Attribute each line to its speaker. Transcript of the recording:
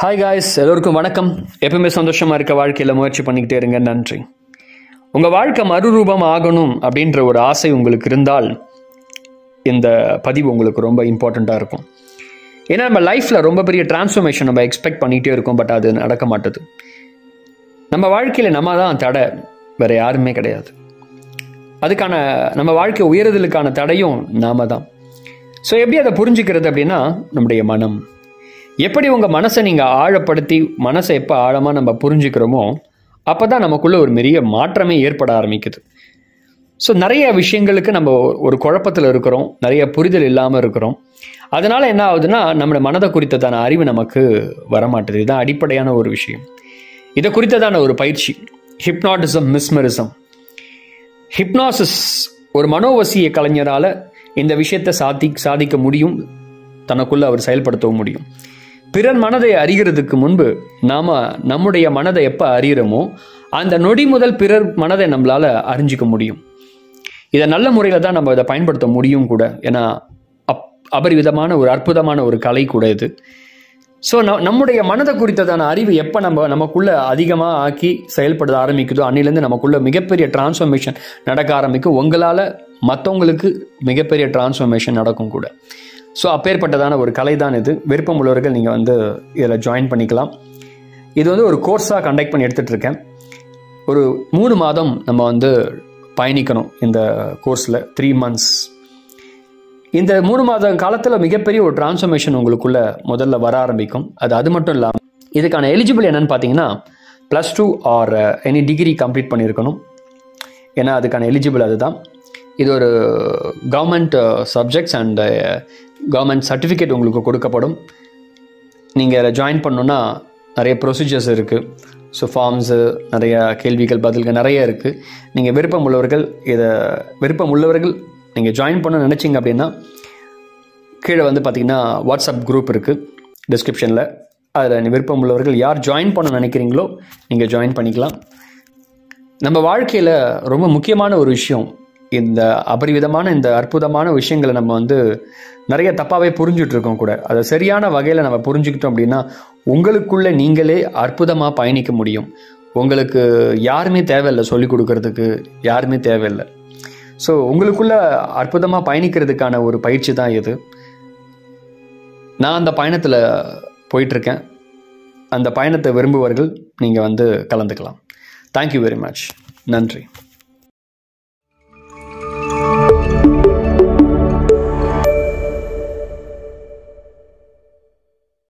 Speaker 1: Hi guys, எல்லோருக்கும் வணக்கம். எப்பவுமே சந்தோஷமாக இருக்க வாழ்க்கையில் முயற்சி பண்ணிக்கிட்டே இருங்க. நன்றி. உங்கள் வாழ்க்கை மறுரூபம் ஆகணும் அப்படின்ற ஒரு ஆசை உங்களுக்கு இருந்தால் இந்த பதிவு உங்களுக்கு ரொம்ப இம்பார்ட்டண்ட்டாக இருக்கும். ஏன்னா நம்ம லைஃப்பில் ரொம்ப பெரிய டிரான்ஸ்ஃபர்மேஷன் நம்ம எக்ஸ்பெக்ட் பண்ணிகிட்டே இருக்கோம். பட் அது நடக்க மாட்டுது. நம்ம வாழ்க்கையில் நம்ம தான் தடை, வேறு யாருமே கிடையாது. அதுக்கான நம்ம வாழ்க்கை உயர்தலுக்கான தடையும் நாம தான். ஸோ எப்படி அதை புரிஞ்சுக்கிறது அப்படின்னா, நம்முடைய மனம். எப்படி உங்கள் மனசை நீங்கள் ஆழப்படுத்தி மனசை எப்போ ஆழமாக நம்ம புரிஞ்சுக்கிறோமோ அப்போ தான் நமக்குள்ளே ஒரு பெரிய மாற்றமே ஏற்பட ஆரம்பிக்குது. ஸோ நிறைய விஷயங்களுக்கு நம்ம ஒரு குழப்பத்தில் இருக்கிறோம், நிறைய புரிதல் இல்லாமல் இருக்கிறோம். அதனால் என்ன ஆகுதுன்னா, நம்மளோட மனதை குறித்ததான அறிவு நமக்கு வரமாட்டுது. இதுதான் அடிப்படையான ஒரு விஷயம். இதை குறித்ததான ஒரு பயிற்சி ஹிப்னாட்டிசம், மெஸ்மரிசம். ஹிப்னாசிஸ் ஒரு மனோவசிய கலைஞரால் இந்த விஷயத்தை சாதிக்க முடியும், தனக்குள்ளே அவர் செயல்படுத்தவும் முடியும். பிறர் மனதை அறிகிறதுக்கு முன்பு நாம் நம்முடைய மனதை எப்போ அறிகிறோமோ அந்த நொடி முதல் பிறர் மனதை நம்மளால் அறிஞ்சிக்க முடியும். இதை நல்ல முறையில் தான் நம்ம இதை பயன்படுத்த முடியும் கூட. ஏன்னா அபரிவிதமான ஒரு அற்புதமான ஒரு கலை கூட இது. ஸோ நம்முடைய மனதை குறித்ததான அறிவு எப்போ நமக்குள்ளே அதிகமாக ஆக்கி செயல்படுத்த ஆரம்பிக்குதோ அன்னிலேருந்து நமக்குள்ளே மிகப்பெரிய டிரான்ஸ்ஃபர்மேஷன் நடக்க ஆரம்பிக்கும். உங்களால் மற்றவங்களுக்கு மிகப்பெரிய டிரான்ஸ்ஃபர்மேஷன் நடக்கும் கூட. ஸோ அப்பேற்பட்டதான ஒரு கலை தான் இது. விருப்பம் உள்ளவர்கள் நீங்கள் இதில் ஜாயின் பண்ணிக்கலாம். இது ஒரு கோர்ஸாக கண்டக்ட் பண்ணி எடுத்துகிட்டு இருக்கேன். ஒரு 3 மாதம் நம்ம பயணிக்கணும் இந்த கோர்ஸில், 3 months. இந்த 3 மாத காலத்தில் மிகப்பெரிய ஒரு டிரான்ஸ்ஃபர்மேஷன் உங்களுக்குள்ள முதல்ல வர ஆரம்பிக்கும். அது மட்டும் இல்லாமல் இதுக்கான எலிஜிபிள் என்னன்னு பார்த்தீங்கன்னா, +2 ஆர் எனி டிகிரி கம்ப்ளீட் பண்ணியிருக்கணும். ஏன்னா அதுக்கான எலிஜிபிள் அதுதான். இது ஒரு government subjects and government certificate உங்களுக்கு கொடுக்கப்படும். நீங்கள் இதில் ஜாயின் பண்ணணுன்னா நிறைய ப்ரொசீஜர்ஸ் இருக்குது. ஸோ ஃபார்ம்ஸு, நிறைய கேள்விகள் பதில்கள் நிறைய இருக்குது. நீங்கள் விருப்பம் உள்ளவர்கள் நீங்கள் ஜாயின் பண்ண நினச்சிங்க அப்படின்னா கீழே பார்த்தீங்கன்னா வாட்ஸ்அப் குரூப் இருக்குது டிஸ்கிரிப்ஷனில். அதில் விருப்பம் உள்ளவர்கள் யார் ஜாயின் பண்ண நினைக்கிறீங்களோ நீங்கள் ஜாயின் பண்ணிக்கலாம். நம்ம வாழ்க்கையில் ரொம்ப முக்கியமான ஒரு விஷயம், இந்த அபரிவிதமான இந்த அற்புதமான விஷயங்களை நம்ம நிறைய தப்பாகவே புரிஞ்சுட்டு இருக்கோம் கூட. அதை சரியான வகையில் நம்ம புரிஞ்சுக்கிட்டோம் அப்படின்னா உங்களுக்குள்ளே நீங்களே அற்புதமாக பயணிக்க முடியும். உங்களுக்கு யாருமே தேவையில்லை, சொல்லிக் கொடுக்கறதுக்கு யாருமே தேவையில்லை. ஸோ உங்களுக்குள்ள அற்புதமாக பயணிக்கிறதுக்கான ஒரு பயிற்சி தான் இது. நான் அந்த பயணத்தில் போயிட்டுருக்கேன். அந்த பயணத்தை விரும்புவர்கள் நீங்கள் கலந்துக்கலாம். Thank you very much. நன்றி.